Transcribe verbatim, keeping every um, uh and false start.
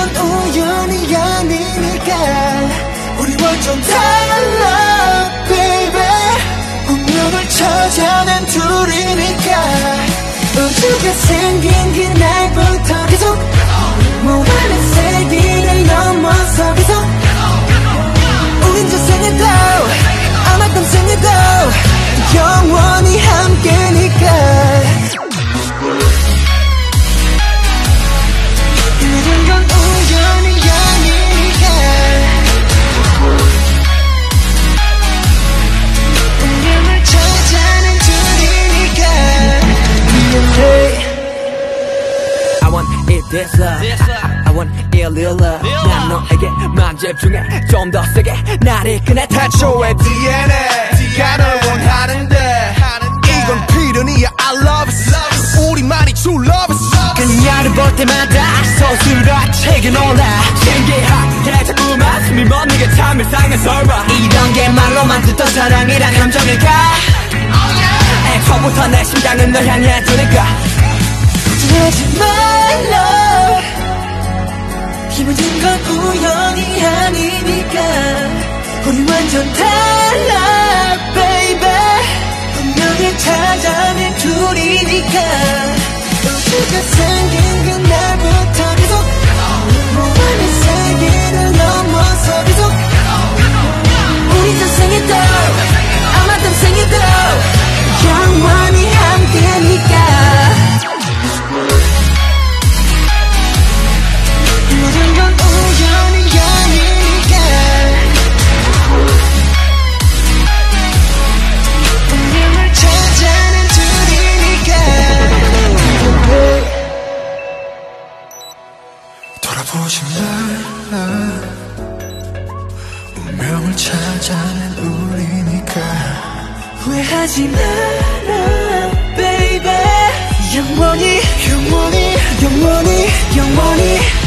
건 우연이 아니니까 우리 완전 달라 baby 운명을 찾아낸 둘이니까 우주가 생긴 그날부터 계속 무한한 세기를 넘어서 계속 우린 저 생에도 아마 딴 생에도 영원히 함께니까 모든 건 우연이 아니니까 운명을 찾아낸 둘이니까 I want it this love I want it real love 난 너에게만 집중해 좀 더 세게 날 이끄네 태초의 디엔에이 가 널 원하는데 이건 필연이야 I love it 우리만이 true love it 그녀를 볼 때마다 서술같이 놀라 신기하게 자꾸만 숨이 멎는 게 참 이상해 설마 이런 게 말로만 듣던 사랑이란 감정일까 애초부터 내 심장은 널 향해 두니까 하지 말라 이 모든 건 우연이 아니니까 우리 완전 달라 baby 운명을 찾아낸 둘이니까 우주가 생긴 그날부터 계속 무한한 세계를 넘어서 계속 우리 저 생에도 아마 딴 생에도 영원히 함께니까 모든 건 우연이 아니니까 운명을 찾아낸 둘이니까 돌아보지 말라 운명을 찾아낸 우리니까 후회하지 마라 baby 영원히 영원히 영원히 영원히